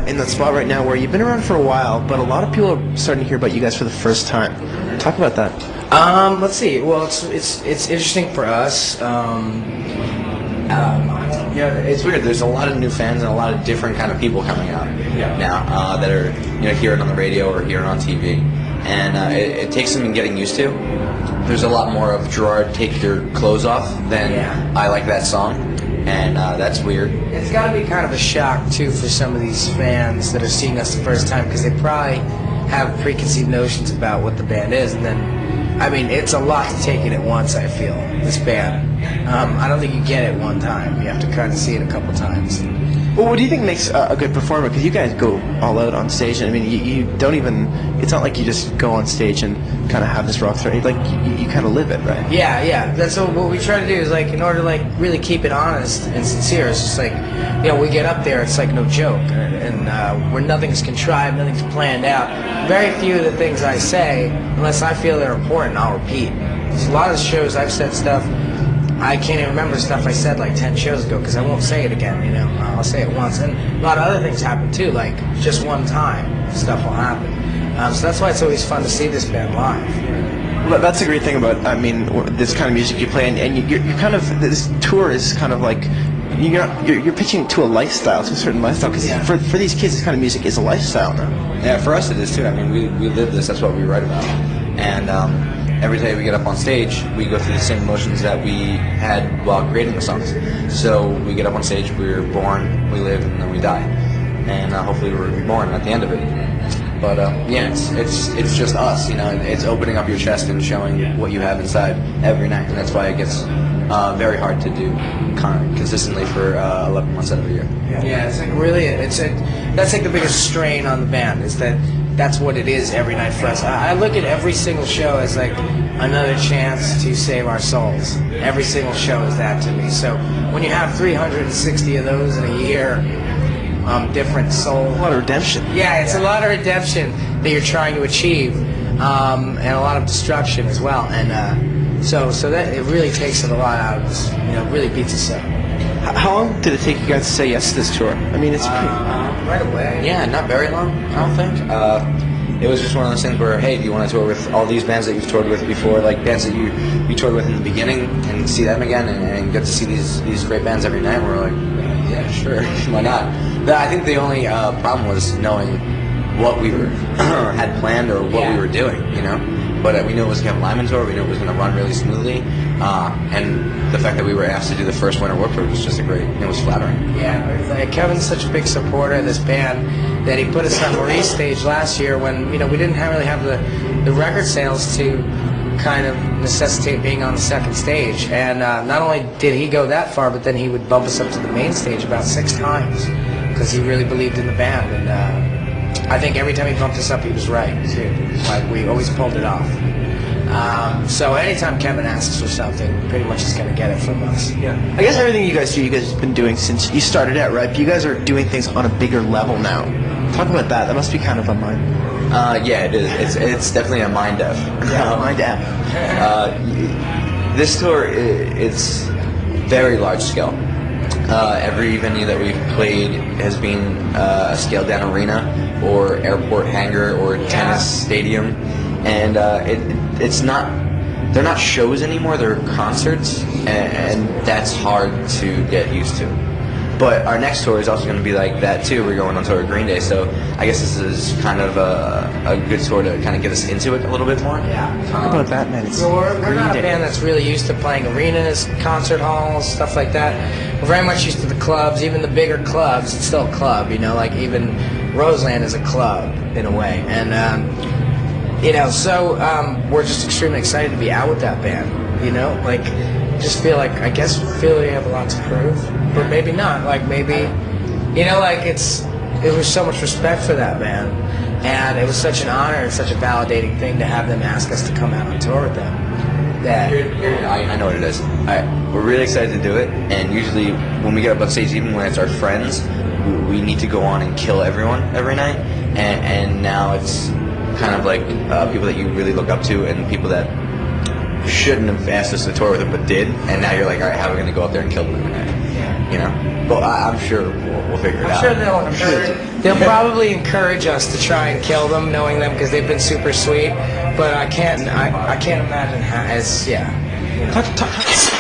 in that spot right now where you've been around for a while, but a lot of people are starting to hear about you guys for the first time. Talk about that. Let's see. Well, it's interesting for us. Yeah, it's weird. There's a lot of new fans and a lot of different kind of people coming out now that are hearing on the radio or hearing on TV, and it takes some getting used to. There's a lot more of Gerard take your clothes off than I like that song, and that's weird. It's got to be kind of a shock too for some of these fans that are seeing us the first time because they probably have preconceived notions about what the band is, and then I mean it's a lot to take in at once. I feel this band. I don't think you get it one time. You have to kind of see it a couple times. Well, what do you think makes a good performer? Because you guys go all out on stage. And, I mean, you don't even. It's not like you just go on stage and kind of have this rock star. Like you kind of live it, right? Yeah. That's what we try to do. Is like in order to like really keep it honest and sincere. It's just like we get up there. It's like no joke, and where nothing's contrived, nothing's planned out. Very few of the things I say, unless I feel they're important, I'll repeat. There's a lot of shows I've said stuff. I can't even remember stuff I said like 10 shows ago because I won't say it again, I'll say it once. And a lot of other things happen too, like just one time stuff will happen. So that's why it's always fun to see this band live. Well, that's the great thing about, this kind of music you play, and you're kind of, this tour is kind of like, you're pitching to a lifestyle, to a certain lifestyle, because for these kids, this kind of music is a lifestyle now. Yeah, for us it is too. I mean, we live this, that's what we write about. And every day we get up on stage, we go through the same emotions that we had while creating the songs. So we get up on stage, we're born, we live, and then we die. And hopefully we're reborn at the end of it. But it's just us, It's opening up your chest and showing what you have inside every night, and that's why it gets very hard to do consistently for 11 months out of the year. Yeah, it's like really, that's like the biggest strain on the band is that's what it is every night for us. I look at every single show as like another chance to save our souls. Every single show is that to me. So when you have 360 of those in a year, different soul. A lot of redemption. Yeah, it's a lot of redemption that you're trying to achieve, and a lot of destruction as well. And so that it really takes it a lot out of us. Really beats us up. How long did it take you guys to say yes to this tour? I mean, it's pretty... right away. Yeah, not very long, I don't think. It was just one of those things where, hey, do you want to tour with all these bands that you've toured with before, like bands that you toured with in the beginning, and see them again, and get to see these great bands every night? And we're like, yeah, sure, why not? I think the only problem was knowing what we had planned or what we were doing, But we knew it was a Kevin Lyman tour. We knew it was going to run really smoothly, and the fact that we were asked to do the first Winter Warped Tour was just it was flattering. Yeah, Kevin's such a big supporter of this band that he put us on Maurice stage last year when we didn't really have the record sales to kind of necessitate being on the second stage. And not only did he go that far, but then he would bump us up to the main stage about 6 times because he really believed in the band. And I think every time he bumped us up, he was right, too. Like, we always pulled it off. So anytime Kevin asks for something, pretty much he's going to get it from us. Yeah. I guess everything you guys do, you guys have been doing since you started out, right? But you guys are doing things on a bigger level now. Talk about that. That must be kind of a mind. Yeah, it is. It's definitely a mind F. Yeah, mind F. This tour, it's very large scale. Every venue that we've played has been a scaled down arena or airport hangar or tennis stadium, and it's not. They're not shows anymore. They're concerts, and that's hard to get used to. But our next tour is also going to be like that too. We're going on tour with Green Day, so I guess this is kind of a good tour to kind of get us into it a little bit more. Yeah. Talk about that, man. We're not a band that's really used to playing arenas, concert halls, stuff like that. We're very much used to the clubs, even the bigger clubs. It's still a club, like even Roseland is a club in a way. And so we're just extremely excited to be out with that band. Just feel like we have a lot to prove, but maybe not. Like maybe, it was so much respect for that band, and it was such an honor and such a validating thing to have them ask us to come out on tour with them. That I know what it is. We're really excited to do it, and usually when we get up on stage, even when it's our friends, we need to go on and kill everyone every night, and now it's kind of like people that you really look up to and people that shouldn't have asked us to tour with them but did, and now you're like, all right, how are we going to go up there and kill them every night? you know. But I'm sure we'll figure it out. I'm sure they'll probably encourage us to try and kill them, knowing them because they've been super sweet. But I can't imagine how. You know.